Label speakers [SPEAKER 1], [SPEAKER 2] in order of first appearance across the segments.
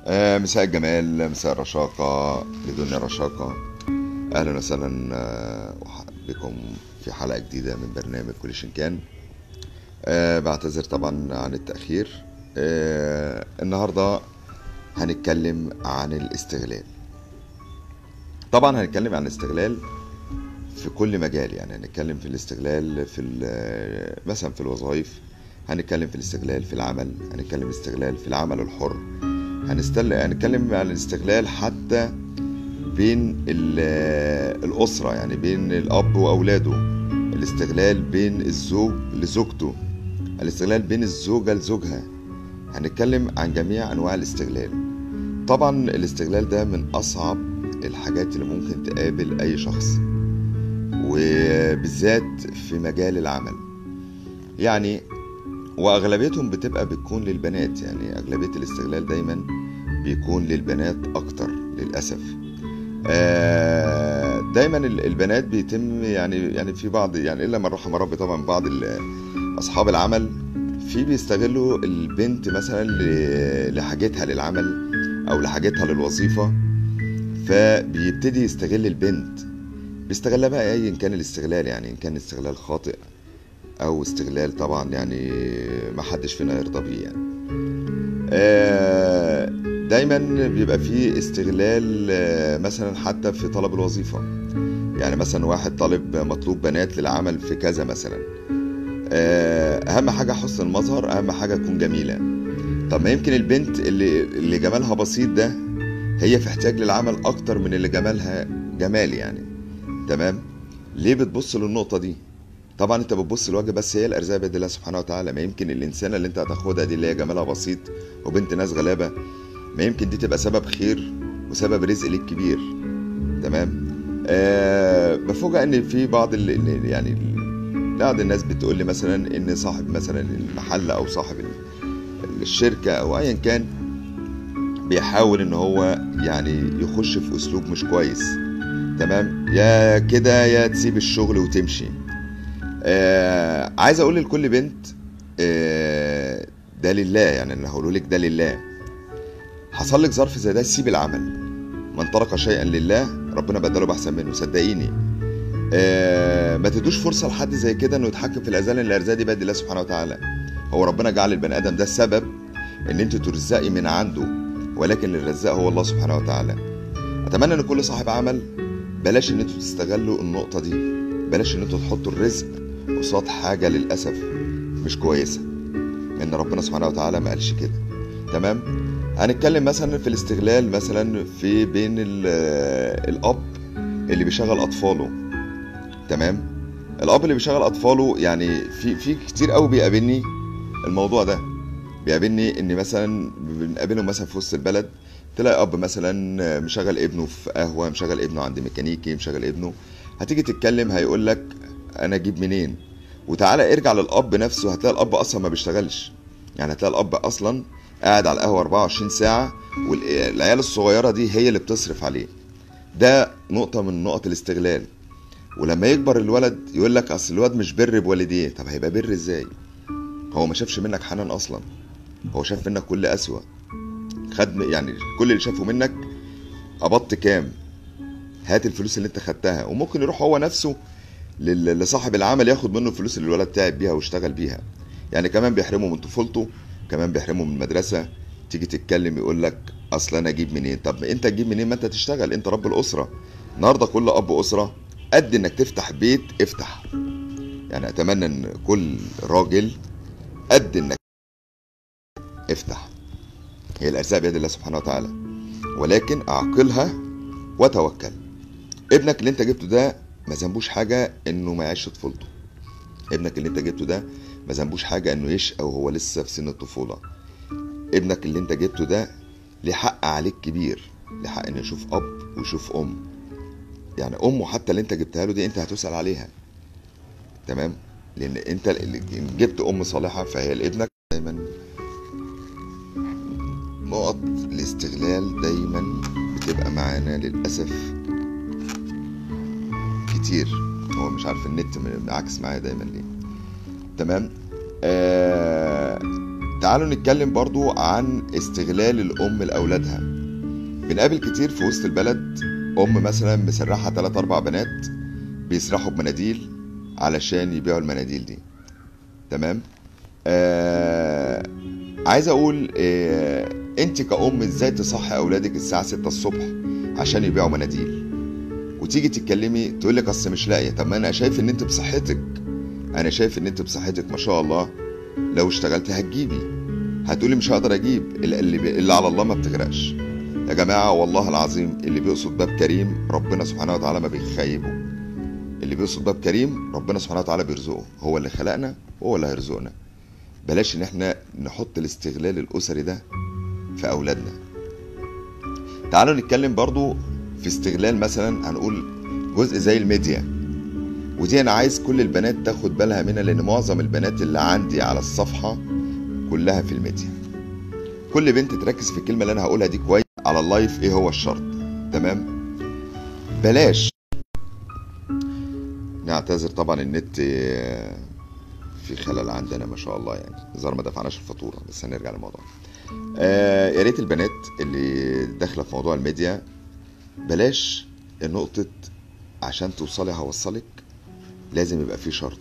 [SPEAKER 1] مساء الجمال، مساء الرشاقة لدنيا رشاقة. أهلا وسهلا بكم في حلقة جديدة من برنامج كل شيء. بعتذر طبعا عن التأخير. النهاردة هنتكلم عن الاستغلال. طبعا هنتكلم عن الاستغلال في كل مجال، يعني هنتكلم في الاستغلال في مثلا في الوظائف، هنتكلم في الاستغلال في العمل، هنتكلم الاستغلال في العمل الحر، هنتكلم عن الاستغلال حتى بين الأسرة، يعني بين الأب وأولاده، الاستغلال بين الزوج لزوجته، الاستغلال بين الزوجة لزوجها. هنتكلم عن جميع أنواع الاستغلال. طبعا الاستغلال ده من أصعب الحاجات اللي ممكن تقابل أي شخص، وبالذات في مجال العمل. يعني وأغلبيتهم بتكون للبنات، يعني أغلبية الاستغلال دايما بيكون للبنات أكتر للأسف. دايما البنات بيتم يعني في بعض، يعني إلا من رحم ربي طبعا، بعض أصحاب العمل بيستغلوا البنت مثلا لحاجتها للعمل أو لحاجتها للوظيفة، فبيبتدي يستغل البنت، بيستغلها بقى أيا كان الاستغلال، يعني إن كان استغلال خاطئ او استغلال طبعا يعني ما حدش فينا يرضى بيه. يعني دايما بيبقى فيه استغلال، مثلا حتى في طلب الوظيفة. يعني مثلا واحد طالب مطلوب بنات للعمل في كذا مثلا، اهم حاجة حسن المظهر، اهم حاجة تكون جميلة. طب ما يمكن البنت اللي جمالها بسيط ده هي في احتياج للعمل اكتر من اللي جمالها جمال، يعني تمام. ليه بتبص للنقطة دي؟ طبعا انت بتبص لوجه، بس هي الارزاق بيد الله سبحانه وتعالى. ما يمكن الانسانه اللي انت هتاخدها دي اللي هي جمالها بسيط وبنت ناس غلابه، ما يمكن دي تبقى سبب خير وسبب رزق ليك كبير. تمام. بفوجئ ان في بعض يعني بعض الناس بتقول لي مثلا ان صاحب مثلا المحل او صاحب الشركه او ايا كان بيحاول ان هو يعني يخش في اسلوب مش كويس. تمام، يا كده يا تسيب الشغل وتمشي. عايز اقول لكل بنت، ده لله، يعني انا هقوله لك ده لله. حصل لك ظرف زي ده، سيب العمل. من ترك شيئا لله ربنا بدله باحسن منه، صدقيني. ما تدوش فرصه لحد زي كده انه يتحكم في الارزاق، لان الارزاق دي بيد الله سبحانه وتعالى. هو ربنا جعل البني ادم ده السبب ان انت ترزقي من عنده، ولكن الرزاق هو الله سبحانه وتعالى. اتمنى ان كل صاحب عمل بلاش ان انتوا تستغلوا النقطه دي، بلاش ان انتوا تحطوا الرزق قصاد حاجه للاسف مش كويسه، ان ربنا سبحانه وتعالى ما قالش كده. تمام. هنتكلم مثلا في الاستغلال مثلا في بين الاب اللي بيشغل اطفاله. تمام. الاب اللي بيشغل اطفاله، يعني في كتير قوي بيقابلني الموضوع ده. بيقابلني ان مثلا بنقابلهم مثلا في وسط البلد، تلاقي اب مثلا مشغل ابنه في قهوه، مشغل ابنه عند ميكانيكي، مشغل ابنه. هتيجي تتكلم هيقول لك انا اجيب منين؟ وتعالى ارجع للاب نفسه، هتلاقي الاب اصلا ما بيشتغلش. يعني هتلاقي الاب اصلا قاعد على القهوه 24 ساعه، والعيال الصغيره دي هي اللي بتصرف عليه. ده نقطه من نقط الاستغلال. ولما يكبر الولد يقول لك اصل الواد مش بر بوالديه. طب هيبقى بر ازاي؟ هو ما شافش منك حنان اصلا، هو شاف منك كل اسوأ. خد يعني كل اللي شافه منك قبضت كام، هات الفلوس اللي انت خدتها. وممكن يروح هو نفسه لصاحب العمل ياخد منه الفلوس اللي الولد تعب بيها واشتغل بيها. يعني كمان بيحرمه من طفولته، كمان بيحرمه من المدرسة. تيجي تتكلم يقول لك اصل انا اجيب منين؟ طب انت تجيب منين ما انت تشتغل، انت رب الاسرة. النهارده كل اب اسرة قد انك تفتح بيت افتح. يعني اتمنى ان كل راجل قد انك افتح. هي الارزاق بيد الله سبحانه وتعالى، ولكن اعقلها وتوكل. ابنك اللي انت جبته ده ما ذنبوش حاجه انه ما يعيش طفولته. ابنك اللي انت جبته ده ما ذنبوش حاجه انه يشقى وهو لسه في سن الطفوله. ابنك اللي انت جبته ده ليه حق عليك كبير، ليه حق انه يشوف اب ويشوف ام. يعني امه حتى اللي انت جبتها له دي انت هتسال عليها. تمام. لان انت اللي جبت ام صالحه فهي لابنك. دايما نقط الاستغلال دايما بتبقى معانا للاسف كتير. هو مش عارف النت عكس معايا دايما ليه. تمام. تعالوا نتكلم برضو عن استغلال الام لاولادها. بنقابل كتير في وسط البلد ام مثلا مسرحه 3-4 بنات بيسرحوا بمناديل علشان يبيعوا المناديل دي. تمام. عايز اقول انت كأم ازاي تصحي اولادك الساعه 6 الصبح عشان يبيعوا مناديل، وتيجي تتكلمي تقول لك اصل مش لاقيه. طب ما انا شايف ان انت بصحتك، انا شايف ان انت بصحتك ما شاء الله، لو اشتغلت هتجيبي. هتقولي مش هقدر اجيب، اللي على الله ما بتغرقش. يا جماعه والله العظيم اللي بيقصد باب كريم ربنا سبحانه وتعالى ما بيخيبه. اللي بيقصد باب كريم ربنا سبحانه وتعالى بيرزقه، هو اللي خلقنا هو اللي هيرزقنا. بلاش ان احنا نحط الاستغلال الاسري ده في اولادنا. تعالوا نتكلم برضو في استغلال مثلا، هنقول جزء زي الميديا، ودي انا عايز كل البنات تاخد بالها منها، لان معظم البنات اللي عندي على الصفحة كلها في الميديا. كل بنت تركز في الكلمة اللي انا هقولها دي كويس على اللايف. ايه هو الشرط؟ تمام. بلاش نعتذر طبعا، النت في خلل عندنا ما شاء الله، يعني ظهر ما دفعناش الفاتورة، بس هنرجع للموضوع. يا ريت البنات اللي داخله في موضوع الميديا بلاش النقطة عشان توصلي هوصلك لازم يبقى فيه شرط.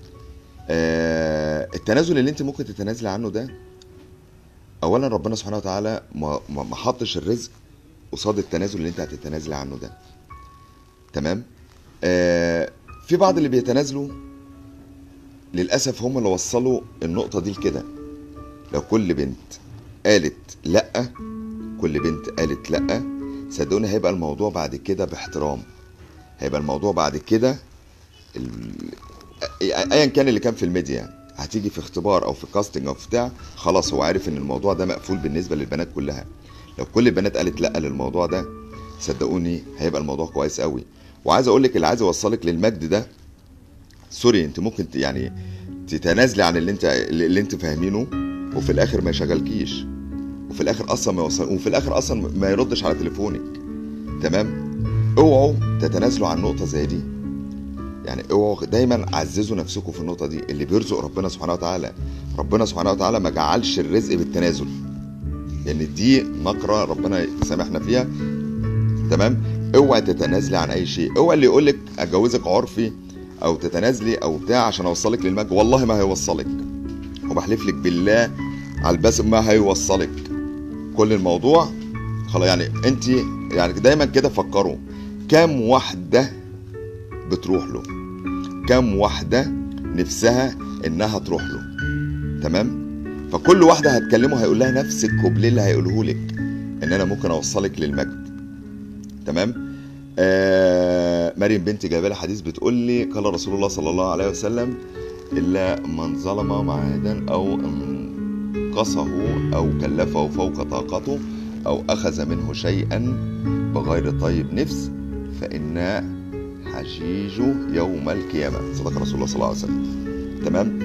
[SPEAKER 1] التنازل اللي انت ممكن تتنازلي عنه ده، اولا ربنا سبحانه وتعالى ما حطش الرزق قصاد التنازل اللي انت هتتنازلي عنه ده. تمام. في بعض اللي بيتنازلوا للأسف هم اللي وصلوا النقطة دي لكده. لو كل بنت قالت لأ، كل بنت قالت لأ، صدقوني هيبقى الموضوع بعد كده باحترام. هيبقى الموضوع بعد كده ايا كان اللي كان في الميديا، هتيجي في اختبار او في كاستنج او في بتاع، خلاص هو عارف ان الموضوع ده مقفول بالنسبة للبنات كلها. لو كل البنات قالت لأ للموضوع ده، صدقوني هيبقى الموضوع كويس قوي. وعايز اقول لك اللي عايز يوصلك للمجد ده، سوري، انت ممكن يعني تتنازلي عن اللي انت فاهمينه، وفي الاخر ما يشغلكيش، وفي الاخر اصلا ما يوصل، وفي الاخر اصلا ما يردش على تليفونك. تمام. اوعوا تتنازلوا عن نقطه زي دي. يعني اوعوا، دايما عززوا نفسكم في النقطه دي. اللي بيرزق ربنا سبحانه وتعالى، ربنا سبحانه وتعالى ما جعلش الرزق بالتنازل، لان دي نقره ربنا يسامحنا فيها. تمام. اوعى تتنازلي عن اي شيء. اوعى اللي يقولك اتجوزك عرفي او تتنازلي او بتاع عشان اوصلك للمجد، والله ما هيوصلك، وبحلف لك بالله على الباسم ما هيوصلك. كل الموضوع خلاص. يعني انت يعني دايما كده فكروا، كام واحدة بتروح له، كام واحدة نفسها انها تروح له. تمام. فكل واحدة هتكلمه هيقول لها نفس الكوبليه اللي هيقوله لك، ان انا ممكن اوصلك للمجد. تمام. مريم بنتي جايبه لي حديث بتقول لي قال رسول الله صلى الله عليه وسلم الا من ظلم معاهدا او انقصه او كلفه فوق طاقته او اخذ منه شيئا بغير طيب نفس فان حجيج يوم القيامه. صدق رسول الله صلى الله عليه وسلم. تمام.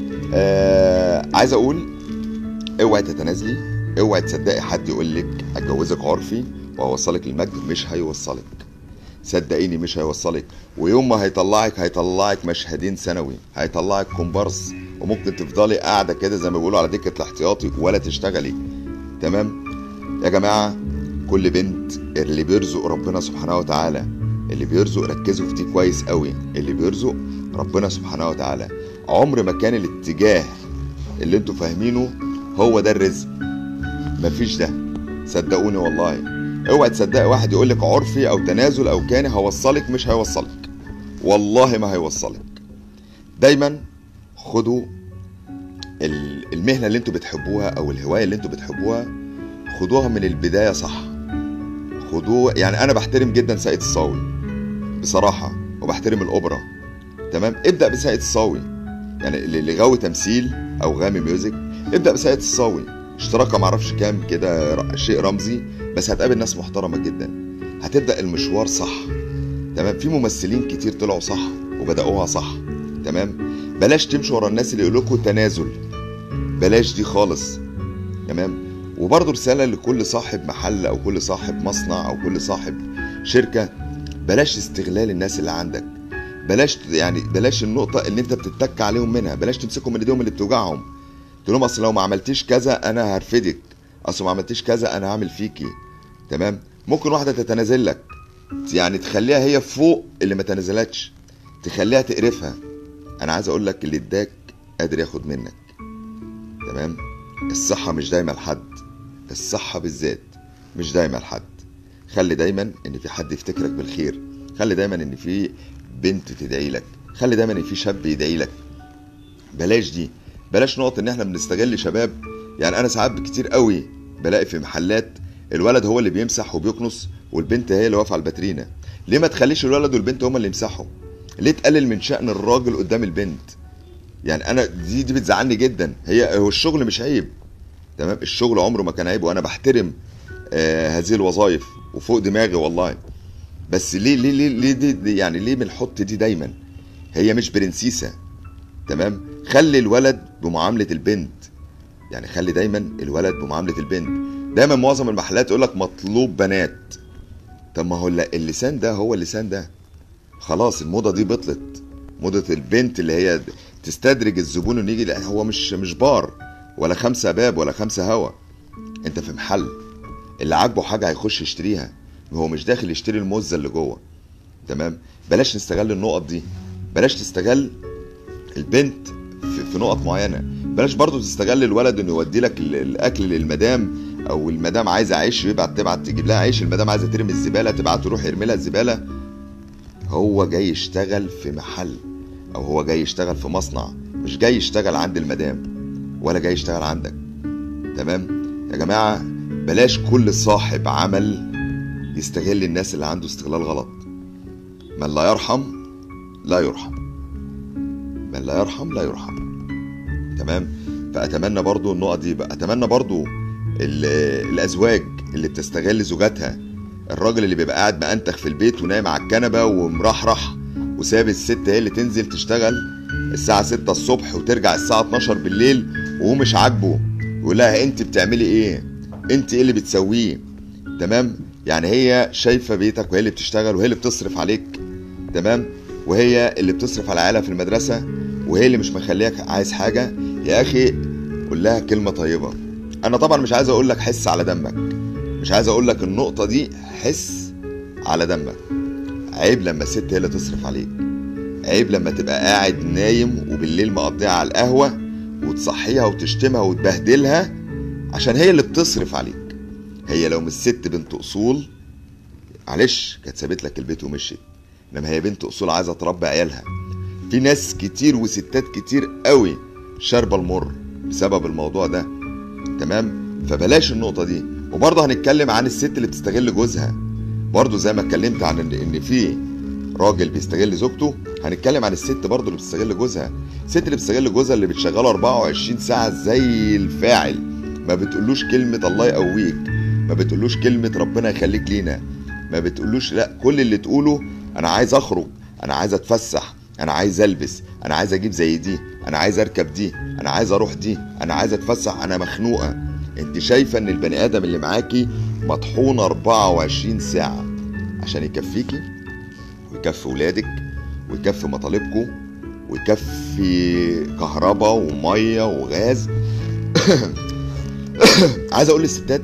[SPEAKER 1] عايز اقول اوعي تتنازلي، اوعي تصدقي حد يقول لك اتجوزك عرفي وهوصلك للمجد. مش هيوصلك، صدقيني مش هيوصلك. ويوم ما هيطلعك مشهدين ثانوي، هيطلعك كومبارس، وممكن تفضلي قاعده كده زي ما بيقولوا على دكه الاحتياطي ولا تشتغلي. تمام. يا جماعه كل بنت اللي بيرزق ربنا سبحانه وتعالى، اللي بيرزق، ركزوا في دي كويس قوي، اللي بيرزق ربنا سبحانه وتعالى عمر ما كان الاتجاه اللي انتوا فاهمينه هو ده الرزق. مفيش ده، صدقوني والله. اوعى تصدقي واحد يقول لك عرفي او تنازل او كان هوصلك، مش هيوصلك، والله ما هيوصلك. دايما خدوا المهنه اللي انتوا بتحبوها او الهوايه اللي انتوا بتحبوها، خدوها من البدايه صح. خدوه. يعني انا بحترم جدا ساقية الصاوي بصراحه، وبحترم الاوبرا. تمام. ابدا بساقية الصاوي. يعني اللي غاوي تمثيل او غامي ميوزك، ابدا بساقية الصاوي. اشتراكها معرفش كام كده، شيء رمزي، بس هتقابل ناس محترمه جدا. هتبدا المشوار صح. تمام. في ممثلين كتير طلعوا صح وبداوها صح. تمام. بلاش تمشوا ورا الناس اللي يقولوا لكم تنازل، بلاش دي خالص. تمام. وبرضه رساله لكل صاحب محل او كل صاحب مصنع او كل صاحب شركه، بلاش استغلال الناس اللي عندك. بلاش النقطه اللي انت بتتك عليهم منها، بلاش تمسكهم من ايديهم اللي بتوجعهم. تقول لهم اصل لو ما عملتيش كذا انا هرفدك، اصل ما عملتيش كذا انا هعمل فيكي. تمام. ممكن واحده تتنازل لك، يعني تخليها هي فوق اللي ما تنازلتش، تخليها تقرفها. انا عايز اقول لك اللي اداك قادر ياخد منك. تمام. الصحه مش دايما لحد، الصحه بالذات مش دايما لحد. خلي دايما ان في حد يفتكرك بالخير، خلي دايما ان في بنت تدعي لك، خلي دايما ان في شاب يدعي لك. بلاش دي، بلاش نقط ان احنا بنستغل شباب. يعني انا ساعات كتير قوي بلاقي في محلات الولد هو اللي بيمسح وبيكنس والبنت هي اللي واقفه على الباترينا. ليه ما تخليش الولد والبنت هما اللي يمسحوا؟ ليه تقلل من شأن الراجل قدام البنت؟ يعني انا دي بتزعلني جدا. هو الشغل مش عيب، تمام، الشغل عمره ما كان عيب، وانا بحترم هذه الوظائف وفوق دماغي والله. بس ليه دي يعني ليه بنحط دي دايما؟ هي مش برنسيسه. تمام. خلي الولد بمعامله البنت، يعني خلي دايما الولد بمعامله البنت. دايما معظم المحلات يقول لك مطلوب بنات. طب ما هو اللسان ده هو اللسان ده. خلاص الموضه دي بطلت، موضه البنت اللي هي تستدرج الزبون انه يجي. لا، هو مش بار ولا 5 باب ولا 5 هوا. انت في محل، اللي عاجبه حاجه هيخش يشتريها، هو مش داخل يشتري الموزه اللي جوه. تمام. بلاش نستغل النقط دي، بلاش تستغل البنت في نقط معينه. بلاش برضو تستغل الولد انه يودي لك الاكل للمدام، او المدام عايزه عيش تبعت تجيب لها عيش، المدام عايزه ترمي الزباله تبعت تروح يرمي لها الزباله. هو جاي يشتغل في محل، او هو جاي يشتغل في مصنع، مش جاي يشتغل عند المدام ولا جاي يشتغل عندك. تمام يا جماعه. بلاش كل صاحب عمل يستغل الناس اللي عنده استغلال غلط. من لا يرحم لا يرحم، من لا يرحم لا يرحم. تمام. فاتمنى برضو النقط دي بقى. اتمنى برضو الازواج اللي بتستغل زوجاتها، الراجل اللي بيبقى قاعد مأنتخ في البيت ونايم على الكنبه ومرحرح وساب الست هي اللي تنزل تشتغل الساعه 6 الصبح وترجع الساعه 12 بالليل، وهو مش عاجبه يقول لها انت بتعملي ايه؟ انت ايه اللي بتسويه؟ تمام. يعني هي شايفه بيتك وهي اللي بتشتغل وهي اللي بتصرف عليك. تمام. وهي اللي بتصرف على عيالها في المدرسه، وهي اللي مش مخليك عايز حاجه. يا اخي قول لها كلمه طيبه. انا طبعا مش عايز اقول لك حس على دمك، مش عايز اقول لك النقطه دي حس على دمك. عيب لما الست هي اللي تصرف عليك، عيب لما تبقى قاعد نايم وبالليل مقضيها على القهوه وتصحيها وتشتمها وتبهدلها عشان هي اللي بتصرف عليك. هي لو مش ست بنت اصول معلش كانت سابت لك البيت ومشيت، انما هي بنت اصول عايزه تربي عيالها. في ناس كتير وستات كتير قوي شاربه المر بسبب الموضوع ده. تمام. فبلاش النقطه دي. وبرضه هنتكلم عن الست اللي بتستغل جوزها، برضه زي ما اتكلمت عن ان في راجل بيستغل زوجته، هنتكلم عن الست برضه اللي بتستغل جوزها. الست اللي بتستغل جوزها اللي بتشغله 24 ساعه زي الفاعل، ما بتقولوش كلمه الله يقويك، ما بتقولوش كلمه ربنا يخليك لينا، ما بتقولوش لا. كل اللي تقوله انا عايز اخرج، انا عايز اتفسح، انا عايز البس، انا عايز اجيب زي دي، انا عايز اركب دي، انا عايز اروح دي، انا عايز اتفسح، انا مخنوقه. انت شايفه ان البني ادم اللي معاكي مطحون 24 ساعه عشان يكفيكي ويكفي ولادك ويكفي مطالبكم ويكفي كهرباء وميه وغاز. عايز اقول للستات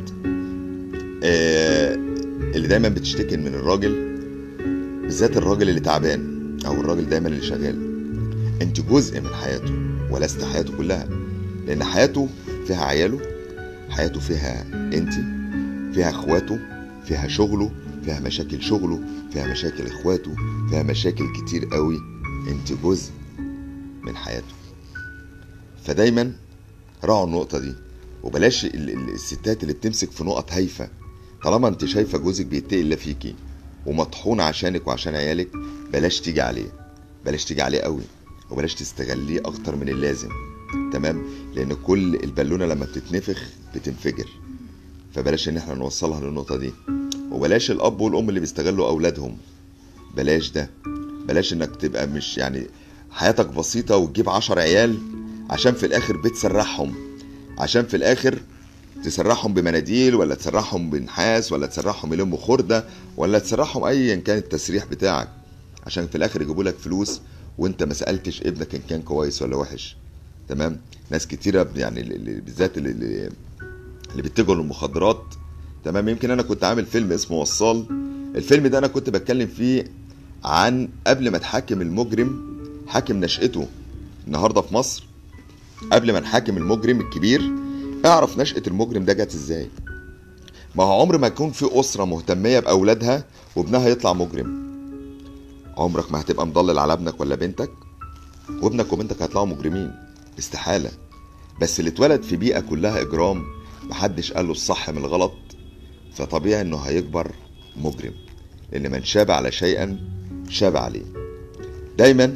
[SPEAKER 1] اللي دايما بتشتكي من الراجل، بالذات الراجل اللي تعبان او الراجل دايما اللي شغال، انت جزء من حياته ولست حياته كلها. لان حياته فيها عياله، حياته فيها انت، فيها اخواته، فيها شغله، فيها مشاكل شغله، فيها مشاكل اخواته، فيها مشاكل كتير قوي. انت جزء من حياته. فدايما راعوا النقطة دي، وبلاش الستات اللي بتمسك في نقط هايفة. طالما انت شايفة جوزك بيتقي الله فيكي ومطحون عشانك وعشان عيالك، بلاش تيجي عليه، بلاش تيجي عليه قوي، وبلاش تستغليه اكتر من اللازم. تمام. لان كل البالونه لما بتتنفخ بتنفجر. فبلاش ان احنا نوصلها للنقطه دي. وبلاش الاب والام اللي بيستغلوا اولادهم، بلاش ده. بلاش انك تبقى مش يعني حياتك بسيطه وتجيب 10 عيال عشان في الاخر بتسرحهم، عشان في الاخر تسرحهم بمناديل ولا تسرحهم بنحاس ولا تسرحهم يلموا خرده ولا تسرحهم ايا كان التسريح بتاعك، عشان في الاخر يجيبوا لك فلوس وانت ما سالتش ابنك ان كان كويس ولا وحش. تمام. ناس كتيره يعني بالذات اللي بيتجهوا للمخدرات. تمام. يمكن انا كنت عامل فيلم اسمه وصال. الفيلم ده انا كنت بتكلم فيه عن قبل ما تحاكم المجرم حاكم نشأته. النهارده في مصر قبل ما نحاكم المجرم الكبير اعرف نشأة المجرم ده جت ازاي. ما هو عمر ما يكون في أسرة مهتمية بأولادها وابنها يطلع مجرم. عمرك ما هتبقى مضلل على ابنك ولا بنتك وابنك وبنتك هيطلعوا مجرمين، استحالة. بس اللي اتولد في بيئة كلها إجرام محدش قال له الصح من الغلط، فطبيعي انه هيكبر مجرم، لأن من شاب على شيئا شاب عليه. دايما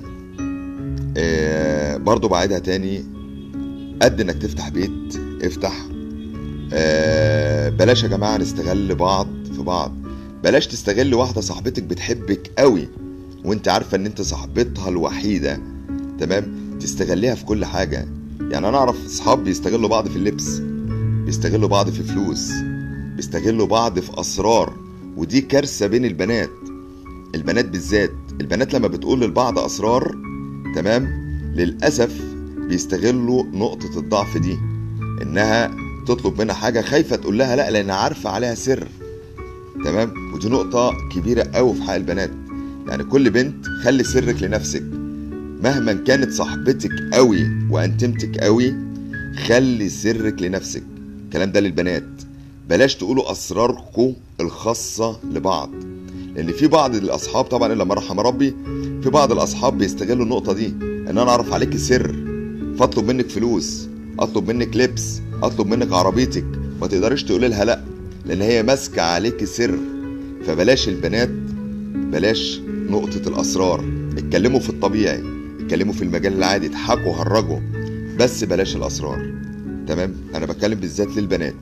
[SPEAKER 1] برضو بعيدها تاني، قد انك تفتح بيت افتح. بلاش يا جماعة نستغل بعض في بعض. بلاش تستغل واحدة صاحبتك بتحبك قوي وانت عارفة ان انت صاحبتها الوحيدة، تمام، تستغليها في كل حاجة. يعني انا اعرف اصحاب بيستغلوا بعض في اللبس، بيستغلوا بعض في فلوس، بيستغلوا بعض في اسرار، ودي كارثة بين البنات. البنات بالذات، البنات لما بتقول للبعض اسرار، تمام، للأسف بيستغلوا نقطة الضعف دي، انها تطلب منها حاجة خايفة تقول لها لا لانها عارفة عليها سر، تمام. ودي نقطة كبيرة قوي في حق البنات. يعني كل بنت خلي سرك لنفسك، مهما كانت صاحبتك قوي وانتمتك قوي خلي سرك لنفسك. الكلام ده للبنات. بلاش تقولوا اسراركم الخاصة لبعض، لان في بعض الاصحاب طبعا الا ما رحم ربي، في بعض الاصحاب بيستغلوا النقطة دي، ان انا اعرف عليك سر فاطلب منك فلوس، اطلب منك لبس، اطلب منك عربيتك، ما تقدرش تقول لها لا لان هي ماسكه عليك سر. فبلاش البنات، بلاش نقطه الاسرار. اتكلموا في الطبيعي، اتكلموا في المجال العادي، اضحكوا هرجوا، بس بلاش الاسرار، تمام. انا بتكلم بالذات للبنات.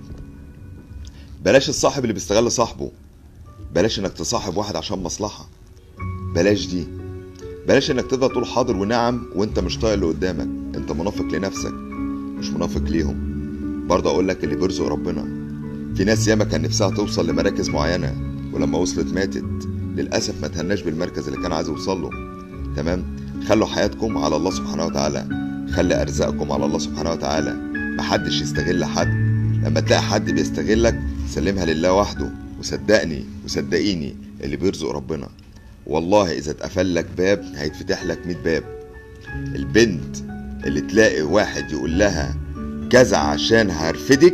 [SPEAKER 1] بلاش الصاحب اللي بيستغل صاحبه. بلاش انك تصاحب واحد عشان مصلحه، بلاش دي. بلاش انك تفضل تقول حاضر ونعم وانت مش طايق اللي قدامك. انت منافق لنفسك مش منافق ليهم. برضه اقول لك اللي بيرزق ربنا. في ناس ياما كان نفسها توصل لمراكز معينه ولما وصلت ماتت، للاسف ما تهناش بالمركز اللي كان عايز يوصل له، تمام. خلوا حياتكم على الله سبحانه وتعالى، خلي ارزاقكم على الله سبحانه وتعالى. محدش يستغل حد. لما تلاقي حد بيستغلك سلمها لله وحده، وصدقني وصدقيني اللي بيرزق ربنا والله اذا اتقفل لك باب هيتفتح لك 100 باب. البنت اللي تلاقي واحد يقول لها كذا عشان هرفدك،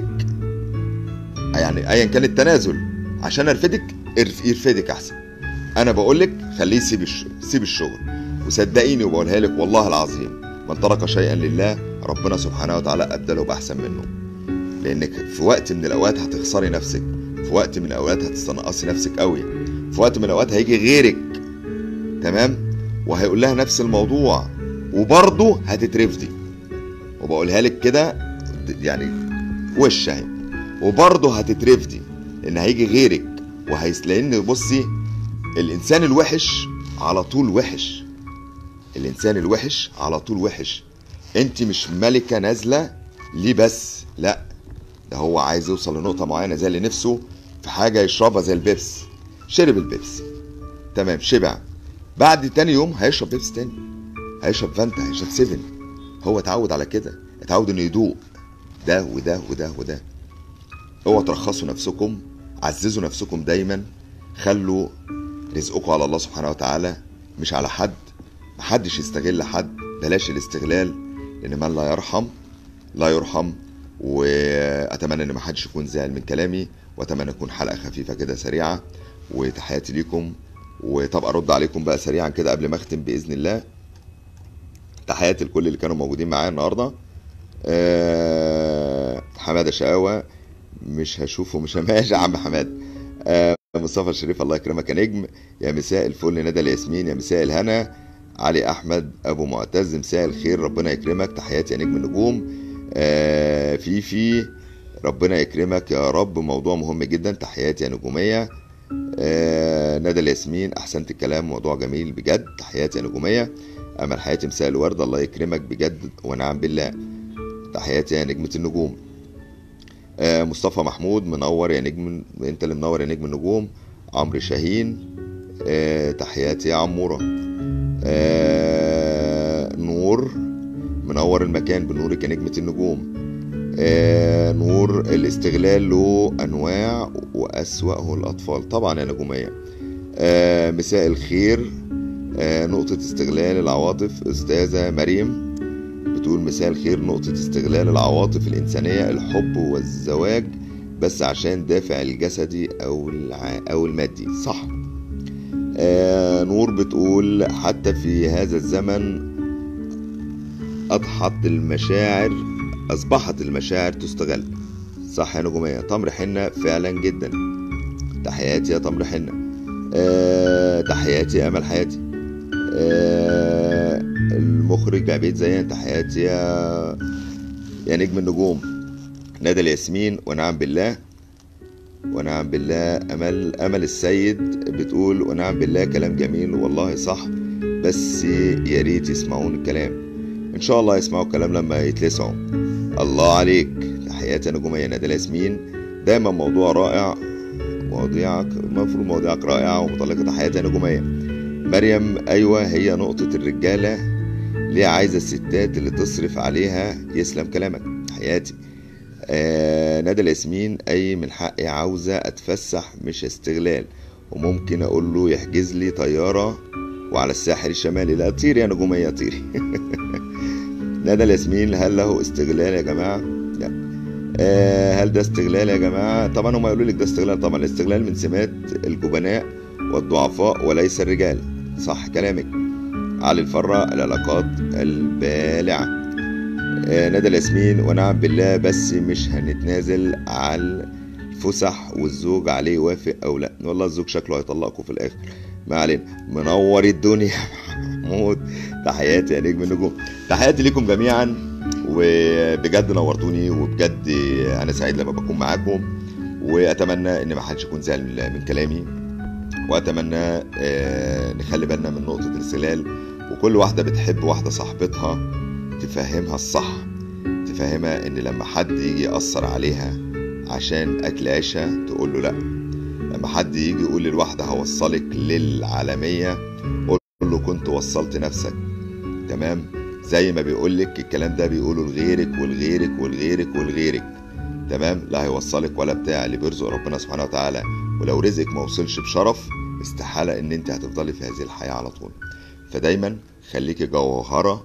[SPEAKER 1] يعني ايا كان التنازل عشان ارفدك، يرفدك احسن. انا بقولك خليه سيب الشغل. وصدقيني وبقولها لك والله العظيم، من ترك شيئا لله ربنا سبحانه وتعالى ابدله باحسن منه. لانك في وقت من الاوقات هتخسري نفسك، في وقت من الاوقات هتستنقصي نفسك قوي، في وقت من الاوقات هيجي غيرك، تمام، وهيقول لها نفس الموضوع وبرضه هتترفدي. وبقولها لك كده يعني وش اهي، وبرضه هتترفدي لان هيجي غيرك لان بصي الانسان الوحش على طول وحش. الانسان الوحش على طول وحش. انت مش ملكة نازلة ليه بس، لا، ده هو عايز يوصل لنقطة معينة، زي اللي نفسه في حاجة يشربها زي البيبس. شرب البيبس، تمام، شبع، بعد تاني يوم هيشرب بيبس تاني، هيشرب فانتا، هيشرب 7. هو اتعود على كده، اتعود انه يدوق ده وده وده وده. اوعوا ترخصوا نفسكم، عززوا نفسكم دايما، خلوا رزقكم على الله سبحانه وتعالى مش على حد. محدش يستغل حد، بلاش الاستغلال، لان من لا يرحم لا يرحم. واتمنى ان محدش يكون زعل من كلامي، واتمنى تكون حلقه خفيفه كده سريعه، وتحياتي ليكم. وطب ارد عليكم بقى سريعا كده قبل ما اختم باذن الله. تحياتي لكل اللي كانوا موجودين معايا النهارده. حماده شقاوه مش هشوفه مش ماشي يا عم حماد. مصطفى الشريف الله يكرمك يا نجم. يا مساء الفل ندى الياسمين. يا مساء الهنا علي احمد ابو معتز. مساء الخير ربنا يكرمك. تحياتي يا نجم النجوم. في ربنا يكرمك يا رب، موضوع مهم جدا. تحياتي يا نجوميه. ندى الياسمين احسنت الكلام، موضوع جميل بجد. تحياتي يا نجوميه. امل حياتي مساء الورد الله يكرمك بجد ونعم بالله. تحياتي يا نجمه النجوم. مصطفى محمود منور يا نجم، انت اللي منور يا نجم النجوم. عمرو شاهين تحياتي يا عموره. نور منور المكان بنورك يا نجمة النجوم. نور الاستغلال له أنواع وأسوأه الأطفال، طبعا يا نجومية. مساء الخير. نقطة استغلال العواطف، أستاذة مريم بتقول مساء الخير. نقطة استغلال العواطف الإنسانية الحب والزواج بس عشان دافع الجسدي أو المادي، صح. نور بتقول حتى في هذا الزمن أصبحت المشاعر تستغل، صح يا نجومية. تمر حنة فعلا جدا، تحياتي يا تمر حنة. تحياتي أمل حياتي. المخرج عبيد زيان، تحياتي يا نجم النجوم. ندى الياسمين ونعم بالله. ونعم بالله. أمل السيد بتقول ونعم بالله، كلام جميل والله صح، بس يا ريت يسمعون الكلام. إن شاء الله يسمعوا الكلام لما يتلسعوا. الله عليك، تحياتي نجومية. ندى الياسمين دايما موضوع رائع، المفروض مواضيعك رائعة ومطلقة، تحياتي نجومية. مريم أيوة، هي نقطة الرجالة ليه عايزة الستات اللي تصرف عليها، يسلم كلامك، تحياتي. ندى الياسمين أي من حقي عاوزة أتفسح مش استغلال، وممكن أقول له يحجز لي طيارة وعلى الساحل الشمالي. لا طير يا نجومية طيري. ندى الياسمين هل له استغلال يا جماعة؟ لا. هل ده استغلال يا جماعة؟ طبعا هم يقولوا لك ده استغلال، طبعا الاستغلال من سمات الجبناء والضعفاء وليس الرجال، صح كلامك. علي الفرة العلاقات البالعة. ندى الياسمين ونعم بالله، بس مش هنتنازل على الفسح والزوج عليه يوافق او لا. والله الزوج شكله هيطلقكم في الاخر، ما علينا. منور الدنيا محمود، تحياتي يا نجم النجوم. تحياتي لكم جميعا، وبجد نورتوني، وبجد انا سعيد لما بكون معاكم، واتمنى ان ما حدش يكون زعل من كلامي، واتمنى نخلي بالنا من نقطة الاستغلال، وكل واحدة بتحب واحدة صاحبتها تفهمها الصح، تفهمها ان لما حد يجي يأثر عليها عشان اكل عيشها تقول له لا. لما حد يجي يقول للواحدة هوصلك للعالمية قول له كنت وصلت نفسك، تمام. زي ما بيقولك الكلام ده بيقوله لغيرك والغيرك والغيرك والغيرك، تمام. لا هيوصلك ولا بتاع، اللي بيرزق ربنا سبحانه وتعالى، ولو رزقك ما وصلش بشرف استحالة ان انت هتفضلي في هذه الحياة على طول. فدايما خليكي جوهرة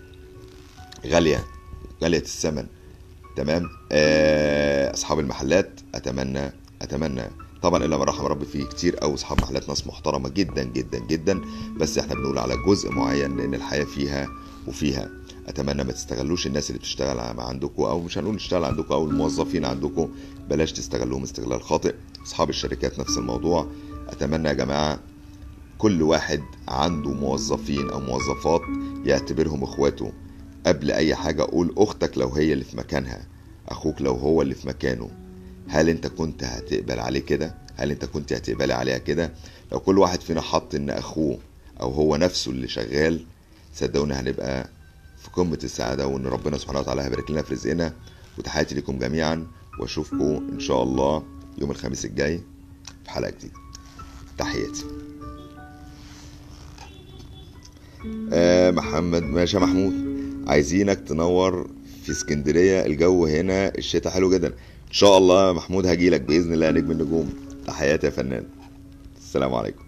[SPEAKER 1] غالية الثمن، تمام. اصحاب المحلات اتمنى طبعا الا من رحم ربي، فيه كتير قوي اصحاب محلات ناس محترمه جدا جدا جدا، بس احنا بنقول على جزء معين لان الحياه فيها وفيها. اتمنى ما تستغلوش الناس اللي بتشتغل عندكم، او مش هنقول تشتغل عندكم، او الموظفين عندكم، بلاش تستغلوهم استغلال خاطئ. اصحاب الشركات نفس الموضوع. اتمنى يا جماعه كل واحد عنده موظفين او موظفات يعتبرهم اخواته. قبل اي حاجه قول اختك لو هي اللي في مكانها، اخوك لو هو اللي في مكانه، هل انت كنت هتقبل عليه كده؟ هل انت كنت هتقبلي عليها كده؟ لو كل واحد فينا حط ان اخوه او هو نفسه اللي شغال، صدقوني هنبقى في قمة السعادة، وان ربنا سبحانه وتعالى هيبارك لنا في رزقنا. وتحياتي لكم جميعا، واشوفكم ان شاء الله يوم الخميس الجاي في حلقة جديدة. تحياتي. محمد ماشي يا محمود، عايزينك تنور في اسكندرية، الجو هنا الشتاء حلو جدا. ان شاء الله يا محمود هجيلك باذن الله يا نجم النجوم. تحياتي يا فنان، السلام عليكم.